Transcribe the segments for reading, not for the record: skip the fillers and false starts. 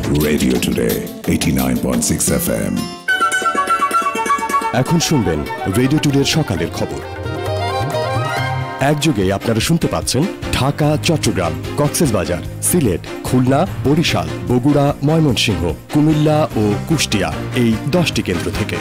Radio Today 89.6 FM. এখন শুনবেন radio টুডের সকালের খবর। একযোগে আপনারা শুনতে পাচ্ছেন ঢাকা, চট্টগ্রাম, কক্সবাজার, সিলেট, খুলনা, বরিশাল, বগুড়া, ময়মনসিংহ, কুমিল্লা ও কুষ্টিয়া এই 10টি কেন্দ্র থেকে।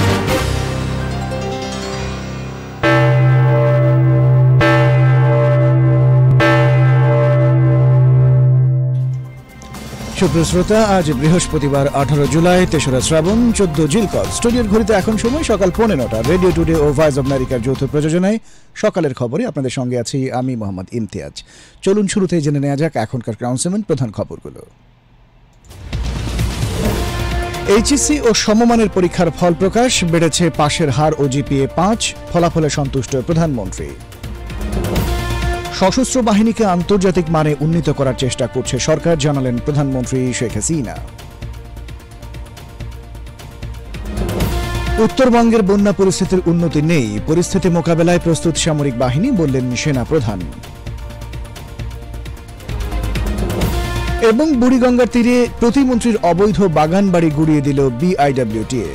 সুপ্রিয় শ্রোতা, আজ বৃহস্পতিবার 18 জুলাই, 3রা শ্রাবণ, 14 জিলকদ। স্টুডিওর ঘড়িতে এখন সময় সকাল 15টা। রেডিও টুডে ও ভয়েস অব আমেরিকার যৌথ প্রযোজনায় সকালের খবরে আপনাদের সঙ্গে আছি আমি মোহাম্মদ ইমতিয়াজ। চলুন শুরুতেই জেনে নেওয়া যাক এখনকার ক্রাউন্সেমেন্ট প্রধান খবরগুলো। এইচএসসি ও সমমানের পরীক্ষার ফল প্রকাশ, বেড়েছে পাশের হার ও জিপিএ 5, ফলাফলে সন্তুষ্ট প্রধানমন্ত্রী। সশস্ত্র বাহিনীকে আন্তর্জাতিক মানে উন্নীত করার চেষ্টা করছে সরকার, জানালেন প্রধানমন্ত্রী শেখ হাসিনা। উত্তরবঙ্গের বন্যা পরিস্থিতির উন্নতি নেই, পরিস্থিতি মোকাবেলায় প্রস্তুত সামরিক বাহিনী, বললেন সেনা প্রধান। এবং বুড়িগঙ্গার তীরে প্রতিমন্ত্রীর অবৈধ বাগান বাড়ি গুড়িয়ে দিল বিআইডব্লিউটিএ।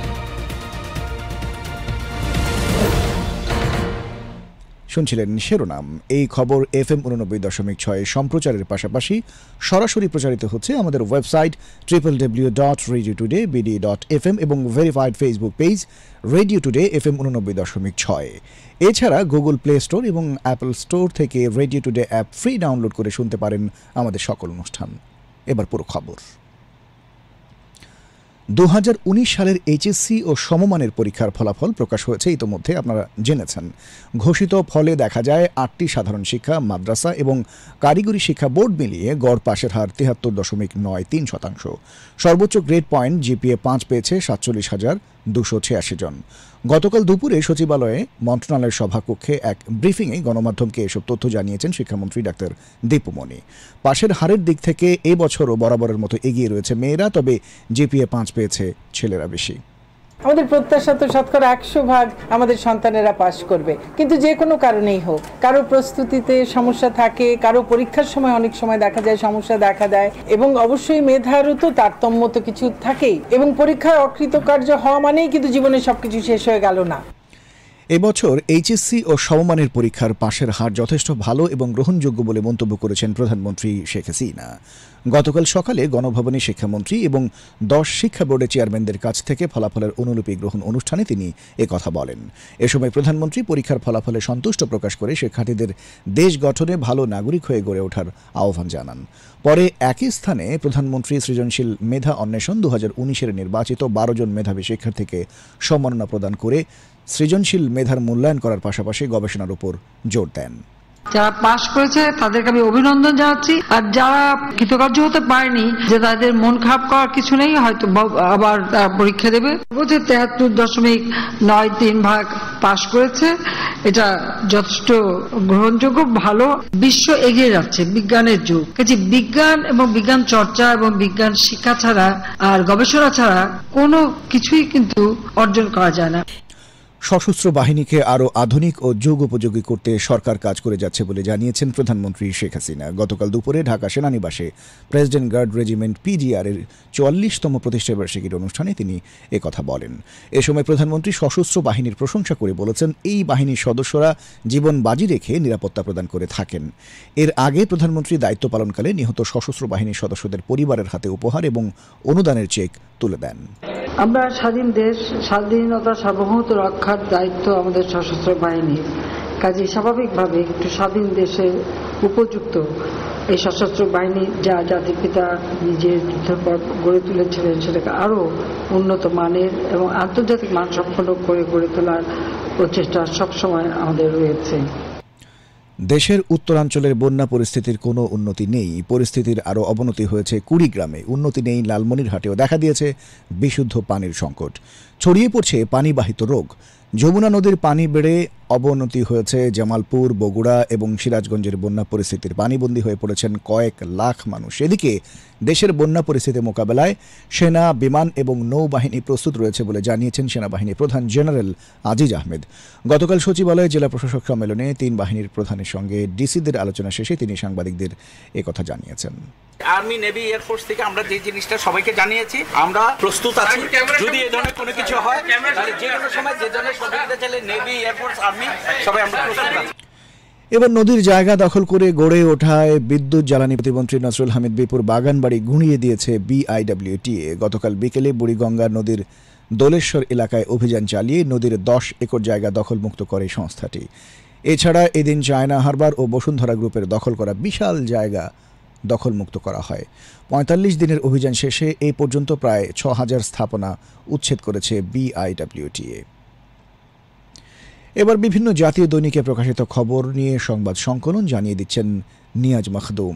শুনছিলেন শিরোনাম। এই খবর FM 89.6 সম্প্রচারের পাশাপাশি সরাসরি প্রচারিত হচ্ছে আমাদের ওয়েবসাইট www.radiotoday.bd.fm এবং verified Facebook page radio today FM 89.6। এছাড়া গুগল প্লে স্টোর এবং অ্যাপল স্টোর থেকে radio today app free download করে শুনতে পারেন আমাদের সকল অনুষ্ঠান। এবার পুরো খবর। 2019 সালের এইচএসসি ও সমমানের পরীক্ষার ফলাফল প্রকাশ হয়েছে, ইতোমধ্যে আপনারা জেনেছেন। ঘোষিত ফলে দেখা যায় 8টি সাধারণ শিক্ষা, মাদ্রাসা এবং কারিগরি শিক্ষা বোর্ড মিলিয়ে গড় পাশের হার 73.93%। সর্বোচ্চ গ্রেড পয়েন্ট জিপিএ 5 পেয়েছে 47,286 জন। গতকাল দুপুরে সচিবালয়ে মন্ত্রণালয়ের সভাকক্ষে এক ব্রিফিংয়ে গণমাধ্যমকে এসব তথ্য জানিয়েছেন শিক্ষামন্ত্রী ডাক্তার দীপুমণি। পাশের হারের দিক থেকে এবছরও বরাবরের মতো এগিয়ে রয়েছে মেয়েরা, তবে জিপিএ 5 পেয়েছে ছেলেরা বেশি। আমাদের প্রত্যাশা তো শতকরা 100% আমাদের সন্তানেরা পাশ করবে, কিন্তু যে কোনো কারণেই হোক, কারো প্রস্তুতিতে সমস্যা থাকে, কারো পরীক্ষার সময় অনেক সময় দেখা যায় সমস্যা দেখা দেয়, এবং অবশ্যই মেধারও তো তারতম্য তো কিছু থাকেই, এবং পরীক্ষায় অকৃতকার্য হওয়া মানেই কিন্তু জীবনে সবকিছু শেষ হয়ে গেল না। এবছর এইচএসসি ও সমমানের পরীক্ষার পাশের হার যথেষ্ট ভালো এবং গ্রহণযোগ্য বলে মন্তব্য করেছেন প্রধানমন্ত্রী শেখ হাসিনা। গতকাল সকালে গণভবনে শিক্ষামন্ত্রী এবং 10 শিক্ষা বোর্ডের চেয়ারম্যানদের কাছ থেকে ফলাফলের অনুলিপি গ্রহণ অনুষ্ঠানে তিনি একথা বলেন। এ সময় প্রধানমন্ত্রী পরীক্ষার ফলাফলে সন্তুষ্ট প্রকাশ করে শিক্ষার্থীদের দেশ গঠনে ভালো নাগরিক হয়ে গড়ে ওঠার আহ্বান জানান। পরে একই স্থানে প্রধানমন্ত্রী সৃজনশীল মেধা অন্বেষণ 2019-এর নির্বাচিত 12 জন মেধাবী শিক্ষার্থীকে সম্মাননা প্রদান করে সৃজনশীল মেধার মূল্যায়ন করার পাশাপাশি গবেষণার উপর জোর দেন। যারা পাশ করেছে তাদেরকে আমি অভিনন্দন জানাচ্ছি, আর যারা কৃতকার্য হতে পারেনি, যে তাদের মন খারাপ করার কিছু নেই, হয়তো আবার পরীক্ষা দেবে। 73.93% পাশ করেছে, এটা যথেষ্ট গ্রহণযোগ্য, ভালো। বিশ্ব এগিয়ে যাচ্ছে, বিজ্ঞানের যুগ। কাজে বিজ্ঞান এবং বিজ্ঞান চর্চা এবং বিজ্ঞান শিক্ষা ছাড়া আর গবেষণা ছাড়া কোনো কিছুই কিন্তু অর্জন করা যায় না। সশস্ত্র বাহিনীকে আরও আধুনিক ও যুগোপযোগী করতে সরকার কাজ করে যাচ্ছে বলে জানিয়েছেন প্রধানমন্ত্রী শেখ হাসিনা। গতকাল দুপুরে ঢাকা সেনানিবাসে প্রেসিডেন্ট গার্ড রেজিমেন্ট PGR-এর 44তম প্রতিষ্ঠাবার্ষিকীর অনুষ্ঠানে তিনি একথা বলেন। এ সময় প্রধানমন্ত্রী সশস্ত্র বাহিনীর প্রশংসা করে বলেছেন, এই বাহিনীর সদস্যরা জীবন বাজি রেখে নিরাপত্তা প্রদান করে থাকেন। এর আগে প্রধানমন্ত্রী দায়িত্ব পালনকালে নিহত সশস্ত্র বাহিনীর সদস্যদের পরিবারের হাতে উপহার এবং অনুদানের চেক তুলে দেন। আমরা স্বাধীন দেশ, স্বাধীনতা সার্বভৌমত্ব রক্ষার দায়িত্ব আমাদের সশস্ত্র বাহিনীর। কাজে স্বাভাবিকভাবে একটু স্বাধীন দেশের উপযুক্ত এই সশস্ত্র বাহিনী যা জাতির পিতা নিজের যুদ্ধের পর গড়ে তুলেছিলেন, সেটাকে আরও উন্নত মানের এবং আন্তর্জাতিক মানসম্পন্ন করে গড়ে তোলার প্রচেষ্টা সবসময় আমাদের রয়েছে। দেশের উত্তরাঞ্চলের বন্যা পরিস্থিতির কোনো উন্নতি নেই, পরিস্থিতির আরও অবনতি হয়েছে কুড়িগ্রামে, উন্নতি নেই লালমনিরহাটেও, দেখা দিয়েছে বিশুদ্ধ পানির সংকট, ছড়িয়ে পড়ছে পানিবাহিত রোগ। যমুনা নদীর পানি বেড়ে অবনতি হয়েছে জামালপুর, বগুড়া এবং সিরাজগঞ্জের বন্যা পরিস্থিতির পানিবন্দী হয়ে পড়েছেন কয়েক লাখ মানুষ। এদিকে দেশের বন্যা পরিস্থিতি মোকাবেলায় সেনা, বিমান এবং নৌবাহিনী প্রস্তুত রয়েছে বলে জানিয়েছেন সেনাবাহিনী প্রধান জেনারেল আজিজ আহমেদ। গতকাল সচিবালয়ে জেলা প্রশাসক সম্মেলনে 3 বাহিনীর প্রধানের সঙ্গে ডিসিদের আলোচনা শেষে তিনি সাংবাদিকদের একথা জানিয়েছেন। আর্মি, নেভি, এয়ারফোর্স থেকে আমরা যে জিনিসটা সবাইকে জানিয়েছি, আমরা প্রস্তুত আছি। যদি এই ধরনের কোনো কিছু হয় তাহলে যে কোনো সময় যে ধরনের সহযোগিতা চাইলে নেভি, এয়ারফোর্স, আর্মি সবাই আমরা প্রস্তুত আছি। এবার নদীর জায়গা দখল করে গড়ে ওঠায় বিদ্যুৎ জ্বালানি প্রতিমন্ত্রী নসরুল হামিদ বিপুর বাগানবাড়ি গুঁড়িয়ে দিয়েছে বিআইডব্লিউটিএ। গতকাল বিকেলে বুড়িগঙ্গা নদীর দোলেশ্বর এলাকায় অভিযান চালিয়ে নদীর 10 একর জায়গা দখলমুক্ত করে সংস্থাটি। এছাড়া এদিন চায়না হারবার ও বসুন্ধরা গ্রুপের দখল করা বিশাল জায়গা দখলমুক্ত করা হয়। 45 দিনের অভিযান শেষে এই পর্যন্ত প্রায় 6000 স্থাপনা উচ্ছেদ করেছে বিআইডব্লিউটিএ। এবার বিভিন্ন জাতীয় দৈনিকে প্রকাশিত খবর নিয়ে সংবাদ সংকলন জানিয়ে দিচ্ছেন নিয়াজ মখদুম।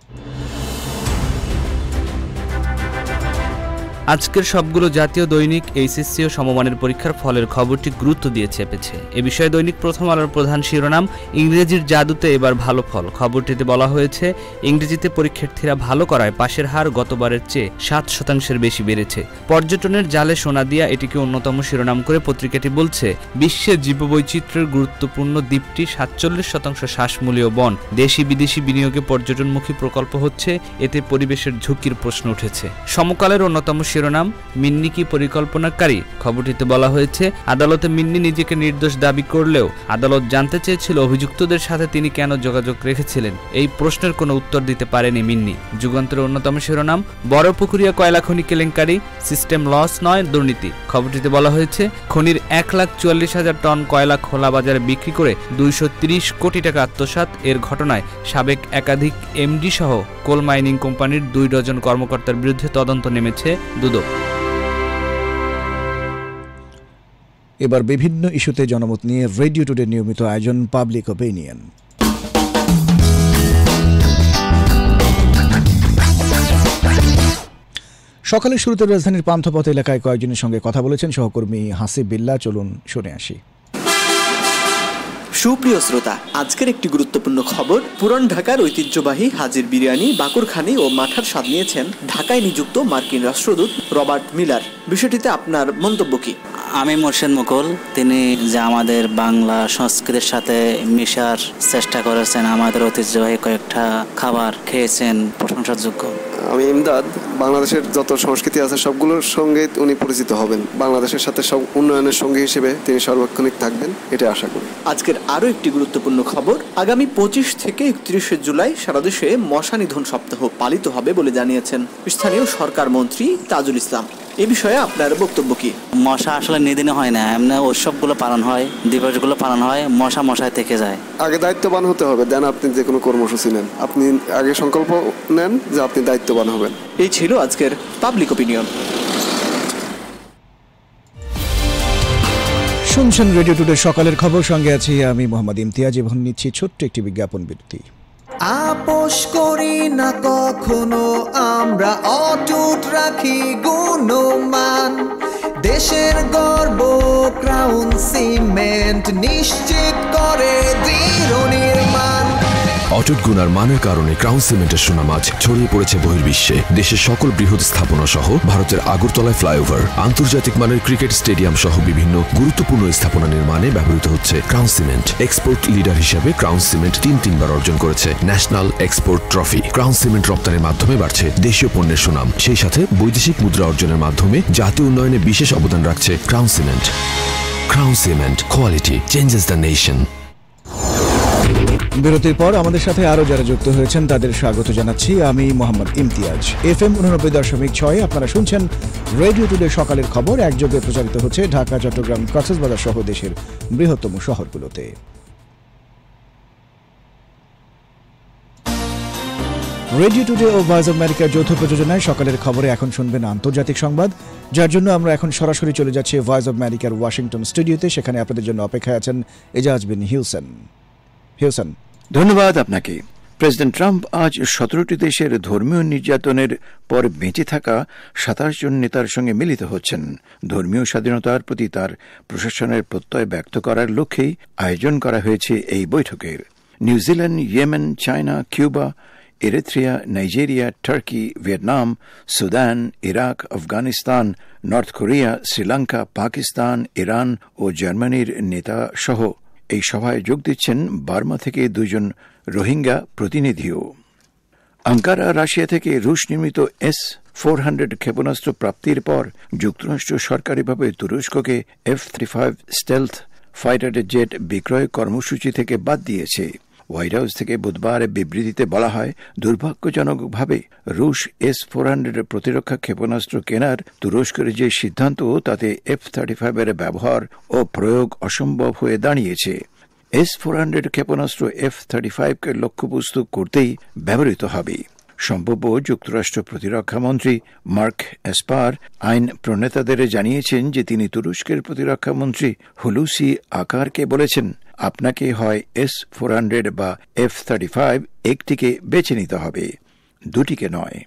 আজকের সবগুলো জাতীয় দৈনিক এইচএসসি ও সমমানের পরীক্ষার ফলের খবরটি গুরুত্ব দিয়ে চেপেছে। এ বিষয়ে দৈনিক প্রথম আলোর প্রধান শিরোনাম, ইংরেজির জাদুতে এবার ভালো ফল। খবরটিতে বলা হয়েছে, ইংরেজিতে পরীক্ষার্থীরা ভালো করায় পাশের হার গতবারের চেয়ে 7% বেশি বেড়েছে। পর্যটনের জালে সোনা দিয়া এটিকে অন্যতম শিরোনাম করে পত্রিকাটি বলছে, বিশ্বের জীববৈচিত্র্যের গুরুত্বপূর্ণ দ্বীপটি 47% শ্বাসমূলীয় বন। দেশি বিদেশি বিনিয়োগে পর্যটনমুখী প্রকল্প হচ্ছে, এতে পরিবেশের ঝুঁকির প্রশ্ন উঠেছে। সমকালের অন্যতম শিরোনাম, মিন্নি কি পরিকল্পনাকারী। খবরটিতে বলা হয়েছে, আদালতে মিন্নি নিজেকে নির্দোষ দাবি করলেও আদালত জানতে চেয়েছিল অভিযুক্তদের সাথে তিনি কেন যোগাযোগ রেখেছিলেন। এই প্রশ্নের কোনো উত্তর দিতে পারেনি মিন্নি। যুগান্তরের অন্যতম শিরোনাম, বড়পুকুরিয়া কয়লা খনি কেলেঙ্কারি, সিস্টেম লস নয় দুর্নীতি। খবরটিতে বলা হয়েছে, খনির 1,44,000 টন কয়লা খোলা বাজারে বিক্রি করে 230 কোটি টাকা আত্মসাৎ। এর ঘটনায় সাবেক একাধিক এমডি সহ কোল মাইনিং কোম্পানির 2 ডজন কর্মকর্তার বিরুদ্ধে তদন্ত নেমেছে দুদক। এবার বিভিন্ন ইস্যুতে জনমত নিয়ে রেডিও টুডে নিয়মিত আয়োজন পাবলিক ওপিনিয়ন। সকালের শুরুতে রাজধানীর পান্থপথ এলাকায় কয়েকজনের সঙ্গে কথা বলেছেন সহকর্মী হাসিব বিল্লাহ। চলুন শুনে আসি। সুপ্রিয় শ্রোতা, আজকের একটি গুরুত্বপূর্ণ খবর, পুরান ঢাকার ঐতিহ্যবাহী হাজির বিরিয়ানি, বাকুরখানি ও মাঠার স্বাদ নিয়েছেন ঢাকায় নিযুক্ত মার্কিন রাষ্ট্রদূত রবার্ট মিলার। বিষয়টিতে আপনার মন্তব্য কি? আমি মোর্শেদ মুকুল। তিনি যে আমাদের বাংলা সংস্কৃতির সাথে মিশার চেষ্টা করেছেন, আমাদের ঐতিহ্যবাহী কয়েকটা খাবার খেয়েছেন, প্রশংসার যোগ্য। আমি ইমদাদ। বাংলাদেশের যত সংস্কৃতি আছে সবগুলোর সঙ্গে উনি পরিচিত হবেন। বাংলাদেশের সাথে সব উন্নয়নের সঙ্গী হিসেবে তিনি সার্বক্ষণিক থাকবেন, এটা আশা করি। আজকের আরও একটি গুরুত্বপূর্ণ খবর, আগামী 25 থেকে 31 জুলাই সারা দেশে মশা নিধন সপ্তাহ পালিত হবে বলে জানিয়েছেন স্থানীয় সরকার মন্ত্রী তাজুল ইসলাম। এ বিষয়ে আপনার বক্তব্য কি? মশা আসলে নিদিনে হয় না, এমনি উৎসবগুলো পালন হয়, দিবসগুলো পালন হয়, মশায় থেকে যায়। আগে দায়িত্ববান হতে হবে, দেন আপনি যে কোনো কর্মসূচি নেন। আপনি আগে সংকল্প নেন যে আপনি দায়িত্ববান হবেন। এই ছিল আজকের পাবলিক ওপিনিয়ন। শুনছেন রেডিও টুডে সকালের খবর, সঙ্গে আছি আমি মোহাম্মদ ইমতিয়াজ এবং নিচ্ছি ছোট্ট একটি বিজ্ঞাপন বিরতি। আপোষ করি না কখনো আমরা, অটুট রাখি গুণমান। দেশের গর্ব ক্রাউন সিমেন্ট নিশ্চিত করে দৃঢ় নির্মাণ। অটুট গুণার মানের কারণে ক্রাউন সিমেন্টের সুনাম আজ ছড়িয়ে পড়েছে বহির্বিশ্বে। দেশের সকল বৃহৎ স্থাপনা সহ ভারতের আগরতলায় ফ্লাইওভার, আন্তর্জাতিক মানের ক্রিকেট স্টেডিয়াম সহ বিভিন্ন গুরুত্বপূর্ণ স্থাপনা নির্মাণে ব্যবহৃত হচ্ছে ক্রাউন সিমেন্ট। এক্সপোর্ট লিডার হিসেবে ক্রাউন সিমেন্ট 3বার অর্জন করেছে national export trophy. Crown Cement রপ্তানির মাধ্যমে বাড়ছে দেশীয় পণ্যের সুনাম, সেই সাথে বৈদেশিক মুদ্রা অর্জনের মাধ্যমে জাতীয় উন্নয়নে বিশেষ অবদান রাখছে Crown Cement. Crown Cement, quality changes the nation. বিরতির পর আমাদের সাথে আরো যারা যুক্ত হয়েছেন তাদের স্বাগত জানাচ্ছি আমি মোহাম্মদ ইমতিয়াজ। FM 89.6 আপনারা শুনছেন রেডিও টুডে সকালের খবর। একযোগে প্রচারিত হচ্ছে ঢাকা, চট্টগ্রাম, কক্সবাজার সহ দেশের বৃহত্তম শহরগুলোতে। রেডিও টুডে ও ভয়েস অব আমেরিকার যৌথ প্রযোজনায় সকালের খবরে এখন শুনবেন আন্তর্জাতিক সংবাদ, যার জন্য আমরা এখন সরাসরি চলে যাচ্ছি ভয়েস অব আমেরিকার ওয়াশিংটন স্টুডিওতে। সেখানে আপনাদের জন্য অপেক্ষায় আছেন এজাজ বিন হিউসেন। ধন্যবাদ আপনাকে। প্রেসিডেন্ট ট্রাম্প আজ 17টি দেশের ধর্মীয় নির্যাতনের পর বেঁচে থাকা 27 জন নেতার সঙ্গে মিলিত হচ্ছেন। ধর্মীয় স্বাধীনতার প্রতি তার প্রশাসনের প্রত্যয় ব্যক্ত করার লক্ষ্যেই আয়োজন করা হয়েছে এই বৈঠকের। New Zealand, Yemen, China, Cuba, Eritrea, Nigeria, Turkey, Vietnam, Sudan, Iraq, Afghanistan, North Korea, Sri Lanka, Pakistan, Iran ও জার্মানির নেতা সহ এই সভায় যোগ দিচ্ছেন বার্মা থেকে 2 জন রোহিঙ্গা প্রতিনিধিও। আঙ্কারা রাশিয়া থেকে রুশ নির্মিত S-400 ক্ষেপণাস্ত্র প্রাপ্তির পর যুক্তরাষ্ট্র সরকারিভাবে তুরস্ককে F-35 স্টেলথ ফাইটার জেট বিক্রয় কর্মসূচি থেকে বাদ দিয়েছে। হোয়াইট হাউস থেকে বুধবার বিবৃতিতে বলা হয়, দুর্ভাগ্যজনকভাবে রুশ S-400 প্রতিরক্ষা ক্ষেপণাস্ত্র কেনার তুরস্কের যে সিদ্ধান্ত তাতে F-35 এর ব্যবহার ও প্রয়োগ অসম্ভব হয়ে দাঁড়িয়েছে। S-400 ক্ষেপণাস্ত্র F-35কে লক্ষ্যবস্তু করতেই ব্যবহৃত হবে। সম্ভাব্য যুক্তরাষ্ট্র প্রতিরক্ষা মন্ত্রী মার্ক এসপার আইন প্রণেতাদের জানিয়েছেন যে তিনি তুরস্কের প্রতিরক্ষা মন্ত্রী হুলুসি আকারকে বলেছেন, আপনাকে হয় S-400 বা F-35 একটিকে বেছে নিতে হবে, দুটিকে নয়।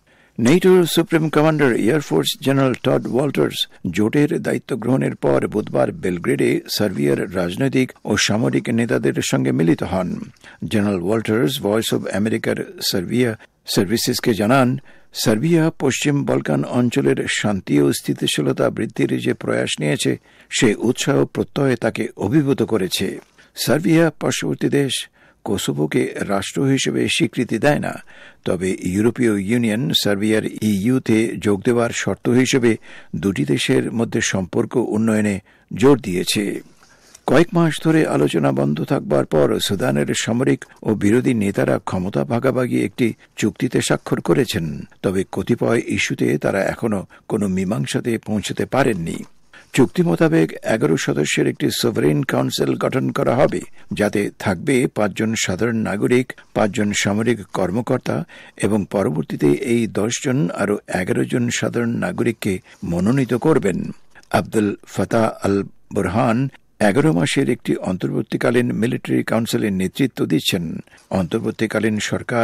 নেটোর supreme commander air force general Tod Wolters জোটের দায়িত্ব গ্রহণের পর বুধবার বেলগ্রেডে সার্বিয়ার রাজনৈতিক ও সামরিক নেতাদের সঙ্গে মিলিত হন। জেনারেল ওয়াল্টার্স ভয়েস অব আমেরিকার সার্বিয়া সার্ভিসেসকে জানান, সার্বিয়া পশ্চিম বলকান অঞ্চলের শান্তি ও স্থিতিশীলতা বৃদ্ধির যে প্রয়াস নিয়েছে সে উৎসাহ প্রত্যয়ে তাকে অভিভূত করেছে। সার্বিয়া পার্শ্ববর্তী দেশ কোসোভোকে রাষ্ট্র হিসেবে স্বীকৃতি দেয় না, তবে ইউরোপীয় ইউনিয়ন সার্বিয়ার ইইউতে যোগ দেওয়ার শর্ত হিসেবে দুটি দেশের মধ্যে সম্পর্ক উন্নয়নে জোর দিয়েছে। কয়েক মাস ধরে আলোচনা বন্ধ থাকবার পর সুদানের সামরিক ও বিরোধী নেতারা ক্ষমতা ভাগাভাগি একটি চুক্তিতে স্বাক্ষর করেছেন, তবে কতিপয় ইস্যুতে তারা এখনও কোনো মীমাংসাতে পৌঁছতে পারেননি। চুক্তি মোতাবেক 11 সদস্যের একটি সভারেইন কাউন্সিল গঠন করা হবে, যাতে থাকবে 5 জন সাধারণ নাগরিক, 5 জন সামরিক কর্মকর্তা এবং পরবর্তীতে এই 10 জন আরও 11 জন সাধারণ নাগরিককে মনোনীত করবেন। আব্দুল ফাতাহ আল বুরহান 11 মাসের একটি অন্তর্বর্তীকালীন মিলিটারি কাউন্সিলের নেতৃত্ব দিচ্ছেন। অন্তর্বর্তীকালীন সরকার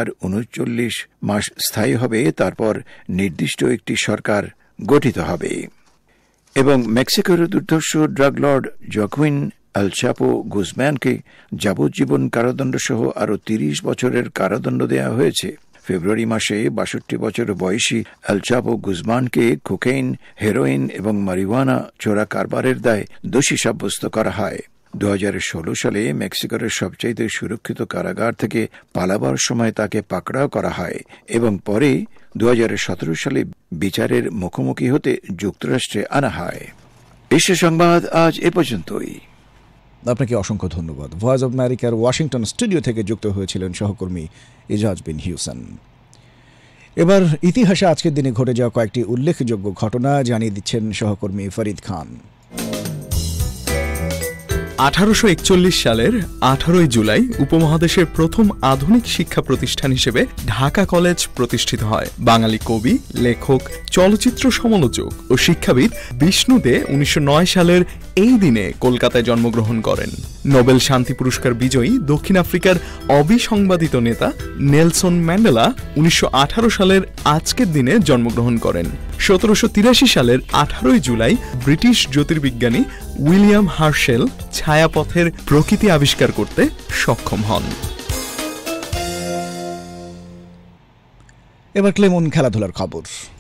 39 মাস স্থায়ী হবে, তারপর নির্দিষ্ট একটি সরকার গঠিত হবে। এবং মেক্সিকোর দুর্ধর্ষ ড্রাগ লর্ড জোয়াকুইন এল চাপো গুজম্যানকে যাবজ্জীবন কারাদণ্ড সহ আরও 30 বছরের কারাদণ্ড দেওয়া হয়েছে। ফেব্রুয়ারি মাসে 62 বছর বয়সী এল চাপো গুজমানকে কোকেইন, হেরোইন এবং মারিওয়ানা চোরা কারবারের দায়ে দোষী সাব্যস্ত করা হয়। 2016 সালে মেক্সিকোর সবচাইতে সুরক্ষিত কারাগার থেকে পালাবার সময় তাকে পাকড়াও করা হয় এবং পরে 2017 সালে বিচারের মুখোমুখি হতে যুক্তরাষ্ট্রে আনা হয়। বিশ্ব সংবাদ আজ এ পর্যন্তই। আপনাকে অসংখ্য ধন্যবাদ। ভয়েস অব আমেরিকার ওয়াশিংটন স্টুডিও থেকে যুক্ত হয়েছিলেন সহকর্মী ইজাজ বিন হিউসেন। এবার ইতিহাসে আজকের দিনে ঘটে যাওয়া কয়েকটি উল্লেখযোগ্য ঘটনা জানিয়ে দিচ্ছেন সহকর্মী ফরিদ খান। 1841 সালের 18 জুলাই উপমহাদেশের প্রথম আধুনিক শিক্ষা প্রতিষ্ঠান হিসেবে ঢাকা কলেজ প্রতিষ্ঠিত হয়। বাঙালি কবি, লেখক, চলচ্চিত্র সমালোচক ও শিক্ষাবিদ বিষ্ণু দে 1909 সালের এই দিনে কলকাতায় জন্মগ্রহণ করেন। নোবেল শান্তি পুরস্কার বিজয়ী দক্ষিণ আফ্রিকার অবিসংবাদিত নেতা নেলসন ম্যান্ডেলা 1918 সালের আজকের দিনে জন্মগ্রহণ করেন। 1783 সালের 18 জুলাই ব্রিটিশ জ্যোতির্বিজ্ঞানী উইলিয়াম হার্শেল ছায়াপথের প্রকৃতি আবিষ্কার করতে সক্ষম হন। এবার ক্লেমন খেলাধুলার খবর।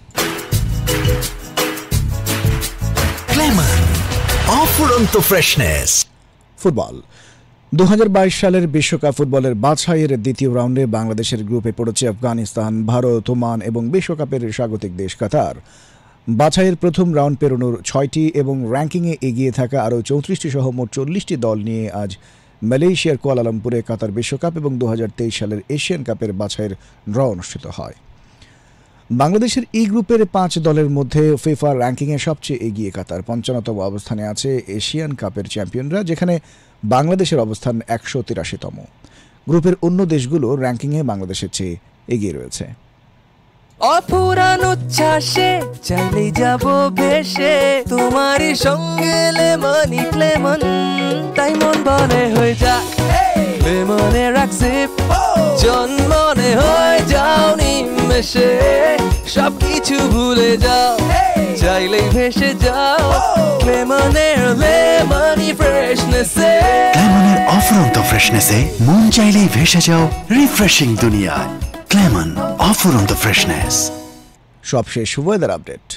ক্লেমন অফুরন্ত ফ্রেশনেস। ফুটবল 2022 সালের বিশ্বকাপ ফুটবলের বাছাইয়ের দ্বিতীয় রাউন্ডে বাংলাদেশের গ্রুপে পড়েছে আফগানিস্তান, ভারত, ওমান এবং বিশ্বকাপের স্বাগতিক দেশ কাতার। বাছাইয়ের প্রথম রাউন্ড পেরোনোর 6টি এবং র্যাঙ্কিংয়ে এগিয়ে থাকা আরও 34টি সহ মোট 40টি দল নিয়ে আজ মালয়েশিয়ার কুয়ালালামপুরে কাতার বিশ্বকাপ এবং 2023 সালের এশিয়ান কাপের বাছাইয়ের ড্র অনুষ্ঠিত হয়। বাংলাদেশের ই গ্রুপের 5 দলের মধ্যে ফিফা র্যাঙ্কিংয়ে সবচেয়ে এগিয়ে কাতার। 55তম অবস্থানে আছে এশিয়ান কাপের চ্যাম্পিয়নরা, যেখানে বাংলাদেশের অবস্থান 183তম। গ্রুপের অন্য দেশগুলো র্যাঙ্কিংয়ে বাংলাদেশের চেয়ে এগিয়ে রয়েছে। অপুরান উচ্ছ্বাসে চাইলে যাব ভেসে তোমারই সঙ্গে লেমনি ক্লেমন, তাই মন বলে হয়ে যা লেমনে রাখছে জন্মনে হয়ে যাও নিমেষে, সবকিছু ভুলে যাও, চাইলেই ভেসে যাও লেমনের লেমনি ফ্রেশনেসে। ক্লেমনের অফুরন্ত ফ্রেশনেসে মন চাইলেই ভেসে যাও রিফ্রেশিং দুনিয়ায়। ক্লেমন অফুরন্ত ফ্রেশনেস। সবশেষ ওয়েদার আপডেট।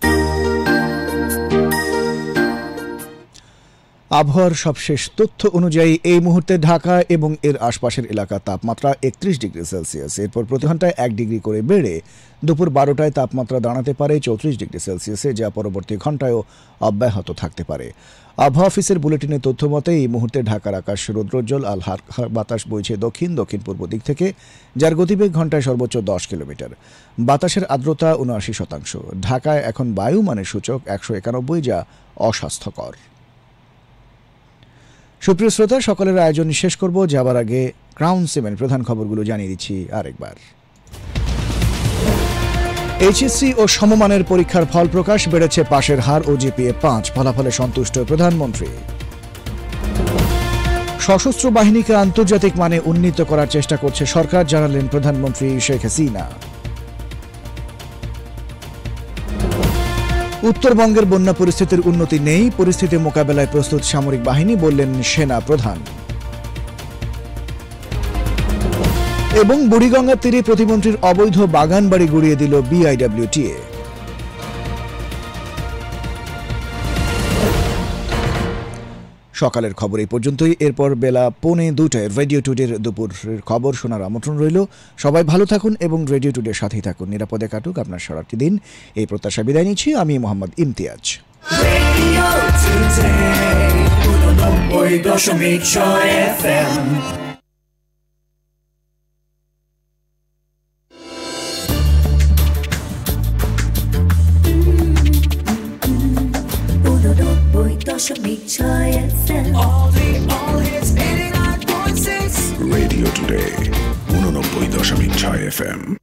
আবহাওয়ার সবশেষ তথ্য অনুযায়ী এই মুহূর্তে ঢাকা এবং এর আশপাশের এলাকার তাপমাত্রা 31 ডিগ্রি সেলসিয়াস। এরপর প্রতি ঘন্টায় 1 ডিগ্রি করে বেড়ে দুপুর 12টায় তাপমাত্রা দাঁড়াতে পারে 34 ডিগ্রি সেলসিয়াসে, যা পরবর্তী ঘন্টায়ও অব্যাহত থাকতে পারে। আবহাওয়া অফিসের বুলেটিনের তথ্য মতে এই মুহূর্তে ঢাকার আকাশ রৌদ্রোজ্জ্বল, আর হালকা বাতাস বইছে দক্ষিণ দক্ষিণ পূর্ব দিক থেকে, যার গতিবেগ ঘন্টায় সর্বোচ্চ 10 কিলোমিটার। বাতাসের আর্দ্রতা 79%। ঢাকায় এখন বায়ু মানের সূচক 191, যা অস্বাস্থ্যকর। সুপ্রিয় শ্রোতা, সকলের আয়োজন শেষ করব যাবার আগে ক্রাউন সিমেন্ট প্রধান খবরগুলো জানিয়ে দিচ্ছি আরেকবার। এইচএসসি ও সমমানের পরীক্ষার ফল প্রকাশ, বেড়েছে পাশের হার ও জিপিএ 5, ফলাফলে সন্তুষ্ট প্রধানমন্ত্রী। সশস্ত্র বাহিনীকে আন্তর্জাতিক মানে উন্নীত করার চেষ্টা করছে সরকার, জানালেন প্রধানমন্ত্রী শেখ হাসিনা। উত্তরবঙ্গের বন্যা পরিস্থিতির উন্নতি নেই, পরিস্থিতি মোকাবেলায় প্রস্তুত সামরিক বাহিনী, বললেন সেনা প্রধান। এবং বুড়িগঙ্গার তীরে প্রতিমন্ত্রীর অবৈধ বাগান বাড়ি গুড়িয়ে দিল বিআইডব্লিউটিএ। সকালের খবর এই পর্যন্তই। এরপর বেলা 1:45 রেডিও টুডের দুপুরের খবর শোনার আমন্ত্রণ রইল। সবাই ভালো থাকুন এবং রেডিও টুডের সাথেই থাকুন। নিরাপদে কাটুক আপনার সারাটি দিন, এই প্রত্যাশা বিদায় নিচ্ছি। আমি Mohammad Imtiaz. Radio Today 89.6 FM